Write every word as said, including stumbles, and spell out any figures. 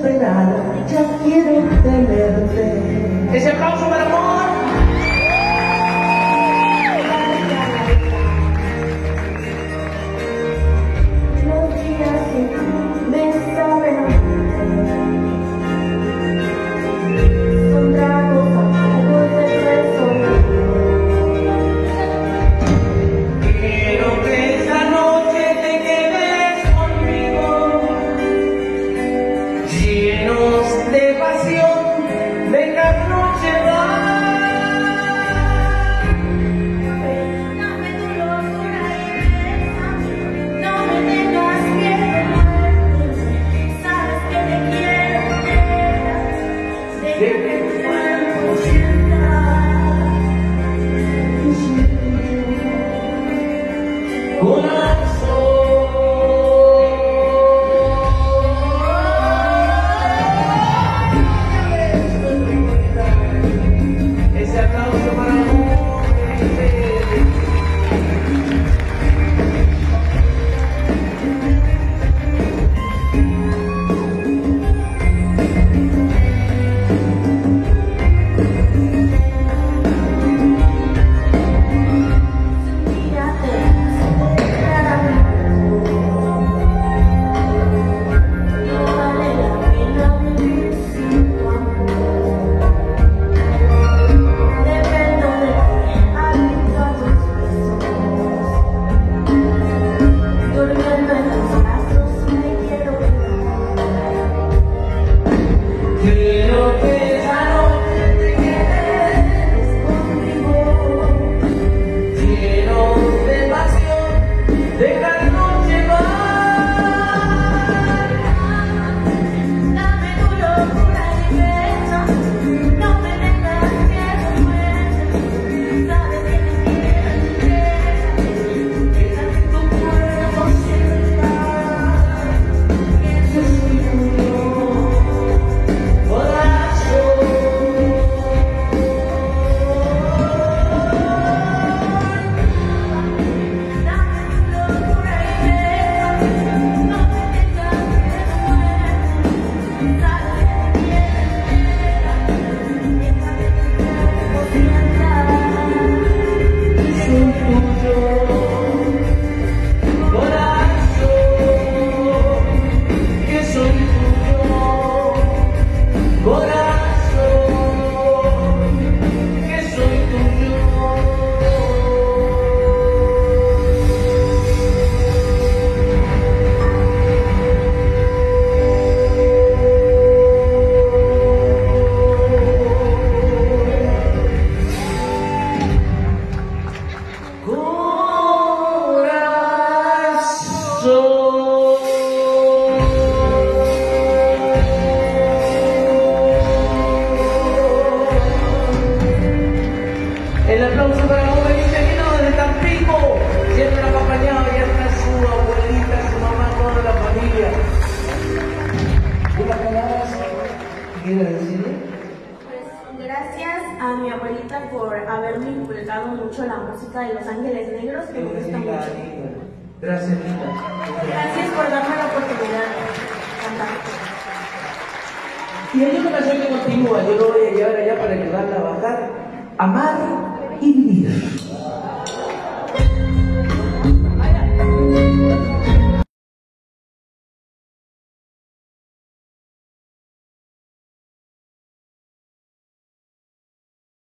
desesperada, ya quiero tenerte. Ese aplauso para el amor. Los días que me saben son tragos amargos de persona. Quiero que esta noche te quedes conmigo, llenos de pasión, venga noche va. Dame tu locura y bésame, no me tengas miedo, sabes que te quiero, deja que tu cuerpo sienta. Ese aplauso para el amor. Quiero que esa noche te quedes conmigo, llenos de pasión, deja noche va. Dame tu locura y bésame, no me tengas miedo, muéstrame, sabes que te quiero, deja que tu cuerpo sienta que yo soy tuyo. El aplauso para el joven vino desde Tampico, siempre acompañado, y está su abuelita, su mamá, toda la familia. ¿Unas palabras que quiere decirle? Pues gracias a mi abuelita por haberme inculcado mucho la música de Los Ángeles Negros, que me gusta mucho. Gracias, Lita. Gracias por darme la oportunidad de cantar. Y hay una canción que continúa, yo lo voy a llevar allá para ayudarla a bajar. Amar y vivir.